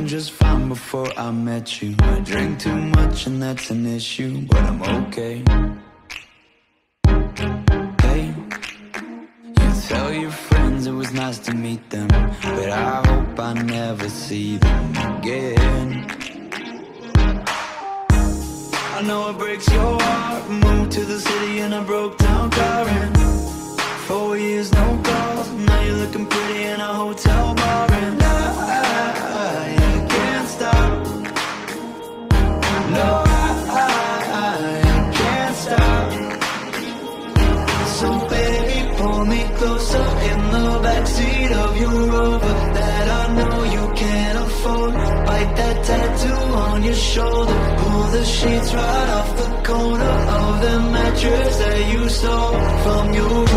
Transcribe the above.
just fine before I met you. I drink too much and that's an issue, but I'm okay. Hey, you tell your friends it was nice to meet them, but I hope I never see them again. I know it breaks your heart. Moved to the city in a broke down car, and 4 years no calls. Now you're looking pretty in a hotel bar, and I can't stop. No, I can't stop. So baby, pull me closer in the backseat of your Rover that I know you can't afford. Bite that tattoo on your shoulder. Pull the sheets right off the corner of the mattress that you stole from your